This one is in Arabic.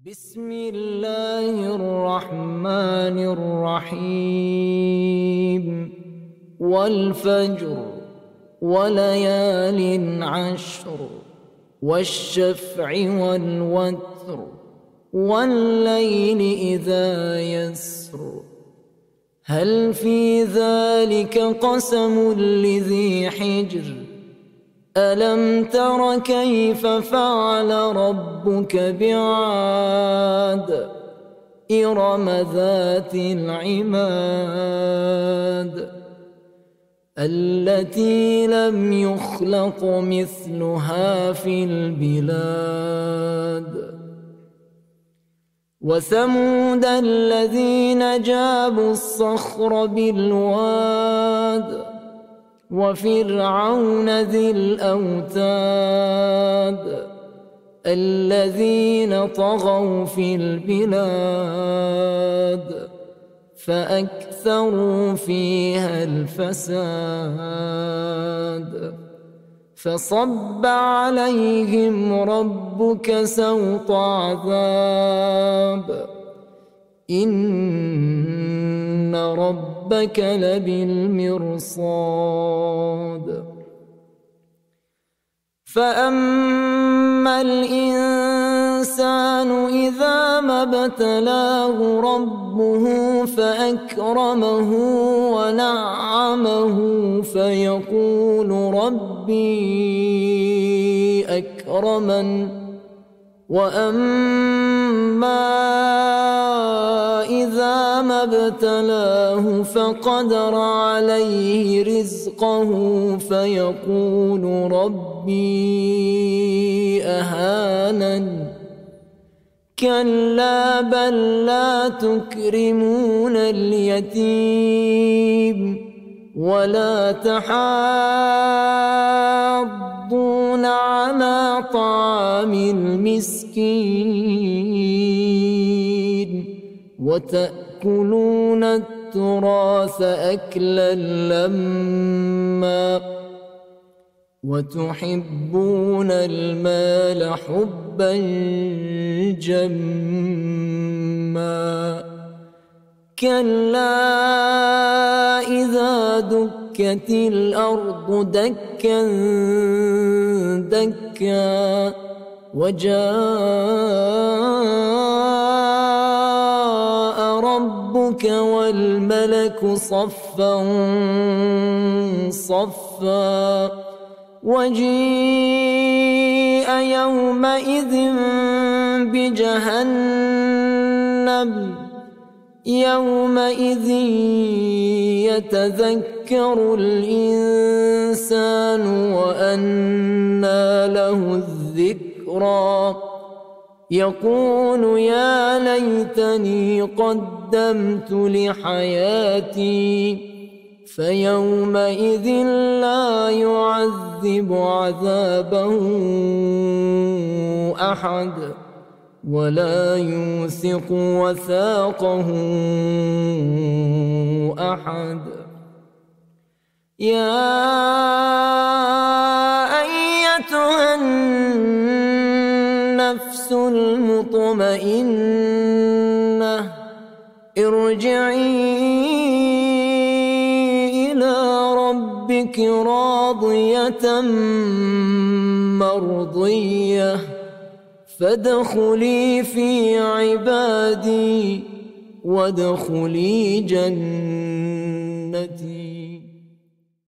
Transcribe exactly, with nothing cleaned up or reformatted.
بسم الله الرحمن الرحيم. والفجر وليال عشر والشفع والوتر والليل إذا يسر هل في ذلك قسم لذي حجر ألم تر كيف فعل ربك بعاد إرم ذات العماد التي لم يخلق مثلها في البلاد وثمود الذين جابوا الصخر بالواد وفرعون ذي الأوتاد الذين طغوا في البلاد فأكثروا فيها الفساد فصب عليهم ربك سوط عذاب إن ربك لبالمرصاد فأما الإنسان إذا ما ابتلاه ربه فأكرمه ونعمه فيقول ربي أكرمن وأما إذا ما ابتلاه فقدر عليه رزقه فيقول ربي أهانن كلا بل لا تكرمون اليتيم ولا تحاضون على طعام المسكين وتأكلون التراث أكلا لما وتحبون المال حبا جما كلا إذا دكت الأرض دكا دكا وجاء ربك والملك صفا صفا وجيء يومئذ بجهنم يومئذ يتذكر الإنسان وأنى له الذكرى يقول يا ليتني قدمت لحياتي فيومئذ لا يعذب عذابه أحد ولا يوثق وثاقه أحد يا أيتها النفس المطمئنة ارجعي إلى ربك راضية مرضية فادخلي في عبادي وادخلي جنتي